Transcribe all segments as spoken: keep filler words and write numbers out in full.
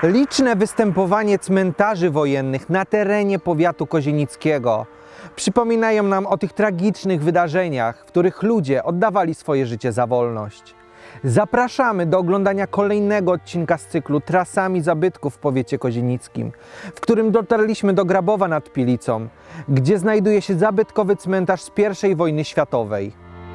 Liczne występowanie cmentarzy wojennych na terenie powiatu kozienickiego przypominają nam o tych tragicznych wydarzeniach, w których ludzie oddawali swoje życie za wolność. Zapraszamy do oglądania kolejnego odcinka z cyklu Trasami zabytków w powiecie kozienickim, w którym dotarliśmy do Grabowa nad Pilicą, gdzie znajduje się zabytkowy cmentarz z pierwszej wojny światowej.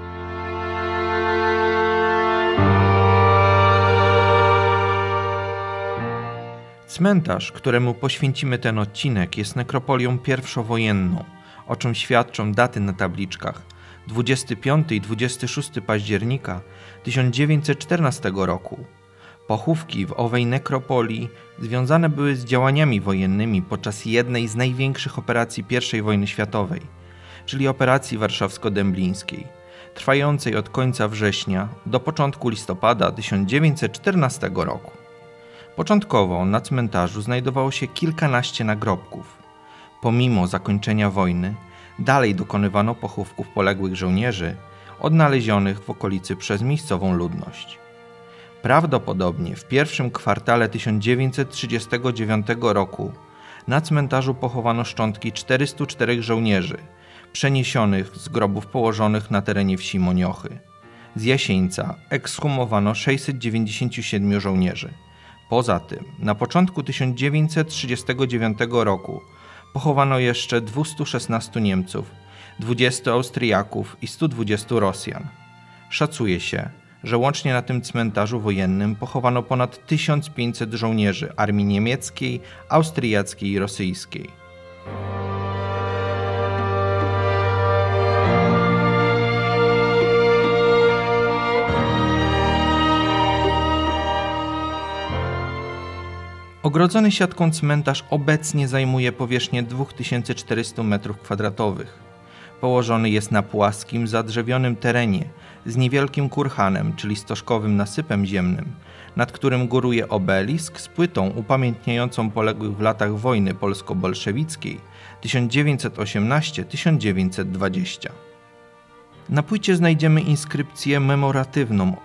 Cmentarz, któremu poświęcimy ten odcinek, jest nekropolią pierwszowojenną, o czym świadczą daty na tabliczkach dwudziestego piątego i dwudziestego szóstego października tysiąc dziewięćset czternastego roku. Pochówki w owej nekropolii związane były z działaniami wojennymi podczas jednej z największych operacji pierwszej wojny światowej, czyli operacji warszawsko-dęblińskiej, trwającej od końca września do początku listopada tysiąc dziewięćset czternastego roku. Początkowo na cmentarzu znajdowało się kilkanaście nagrobków. Pomimo zakończenia wojny, dalej dokonywano pochówków poległych żołnierzy odnalezionych w okolicy przez miejscową ludność. Prawdopodobnie w pierwszym kwartale tysiąc dziewięćset trzydziestego dziewiątego roku na cmentarzu pochowano szczątki czterystu czterech żołnierzy przeniesionych z grobów położonych na terenie wsi Moniochy. Z Jasieńca ekshumowano sześćset dziewięćdziesięciu siedmiu żołnierzy. Poza tym na początku tysiąc dziewięćset trzydziestego dziewiątego roku pochowano jeszcze dwustu szesnastu Niemców, dwudziestu Austriaków i stu dwudziestu Rosjan. Szacuje się, że łącznie na tym cmentarzu wojennym pochowano ponad tysiąc pięćset żołnierzy armii niemieckiej, austriackiej i rosyjskiej. Ogrodzony siatką cmentarz obecnie zajmuje powierzchnię dwa tysiące czterysta metrów kwadratowych. Położony jest na płaskim, zadrzewionym terenie z niewielkim kurhanem, czyli stożkowym nasypem ziemnym, nad którym góruje obelisk z płytą upamiętniającą poległych w latach wojny polsko-bolszewickiej tysiąc dziewięćset osiemnastego do tysiąc dziewięćset dwudziestego. Na płycie znajdziemy inskrypcję memoratywną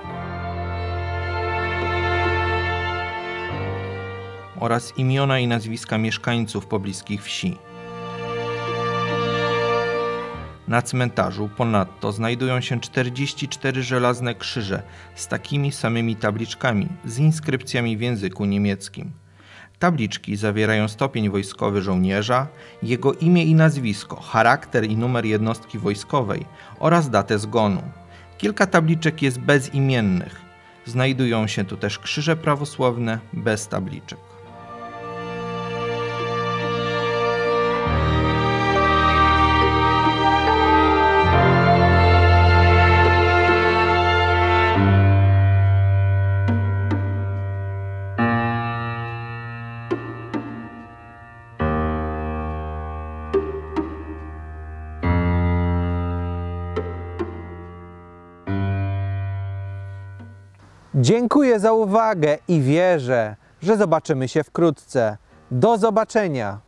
oraz imiona i nazwiska mieszkańców pobliskich wsi. Na cmentarzu ponadto znajdują się czterdzieści cztery żelazne krzyże z takimi samymi tabliczkami z inskrypcjami w języku niemieckim. Tabliczki zawierają stopień wojskowy żołnierza, jego imię i nazwisko, charakter i numer jednostki wojskowej oraz datę zgonu. Kilka tabliczek jest bezimiennych. Znajdują się tu też krzyże prawosławne bez tabliczek. Dziękuję za uwagę i wierzę, że zobaczymy się wkrótce. Do zobaczenia!